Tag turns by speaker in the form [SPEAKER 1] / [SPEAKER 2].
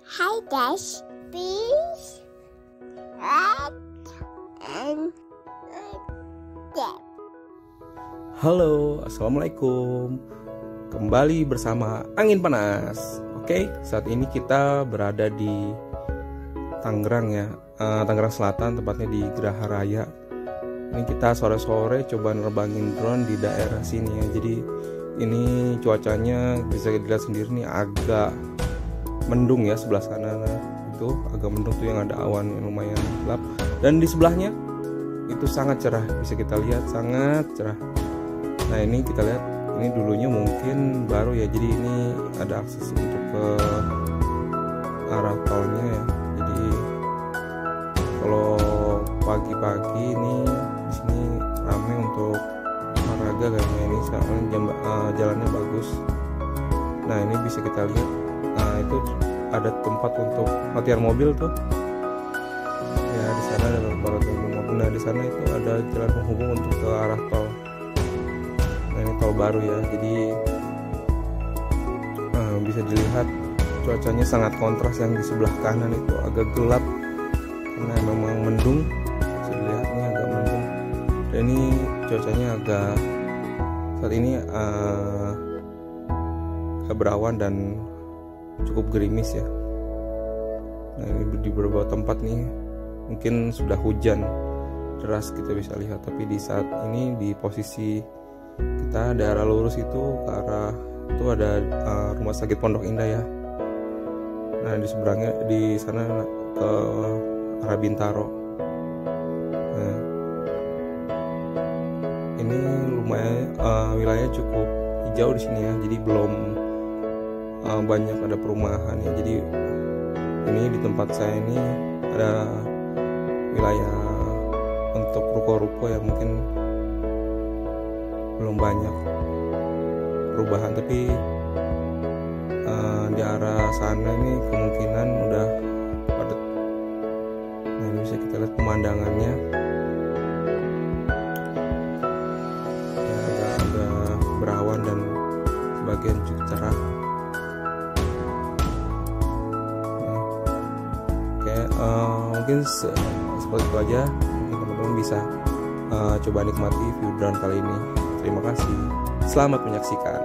[SPEAKER 1] Hi guys, please like and subscribe.
[SPEAKER 2] Halo, assalamualaikum. Kembali bersama Angin Panas. Oke, saat ini kita berada di Tangerang ya, Tangerang Selatan, tepatnya di Geraha Raya. Ini kita sore-sore coba nerbangin drone di daerah sini ya. Jadi ini cuacanya bisa dilihat sendiri nih, agak mendung ya sebelah sana. Nah, itu agak mendung tuh, yang ada awan yang lumayan gelap. Dan di sebelahnya itu sangat cerah, bisa kita lihat sangat cerah. Nah ini kita lihat, ini dulunya mungkin baru ya, jadi ini ada akses untuk ke arah tolnya ya. Jadi kalau pagi-pagi ini di sini ramai untuk olahraga kayaknya, ini jalannya bagus. Nah ini bisa kita lihat, nah itu ada tempat untuk latihan mobil tuh ya, di sana ada tempat latihan mobil. Nah di sana itu ada jalan penghubung untuk ke arah tol. Nah ini tol baru ya, jadi bisa dilihat cuacanya sangat kontras. Yang di sebelah kanan itu agak gelap karena memang mendung, bisa dilihat ini agak mendung. Dan ini cuacanya agak saat ini agak berawan dan cukup gerimis ya. Nah ini di beberapa tempat nih mungkin sudah hujan deras kita bisa lihat, tapi di saat ini di posisi kita daerah lurus itu ke arah itu ada rumah sakit Pondok Indah ya. Nah di seberangnya di sana ke arah Bintaro. Nah ini lumayan wilayah cukup hijau di sini ya, jadi belum banyak ada perumahan ya. Jadi ini di tempat saya ini ada wilayah untuk ruko-ruko ya, mungkin belum banyak perubahan, tapi di arah sana ini kemungkinan udah padat. Nah ini bisa kita lihat pemandangannya ya, agak berawan dan sebagian cukup cerah. Mungkin seperti itu aja. Mungkin teman-teman bisa coba nikmati view drone kali ini. Terima kasih. Selamat menyaksikan.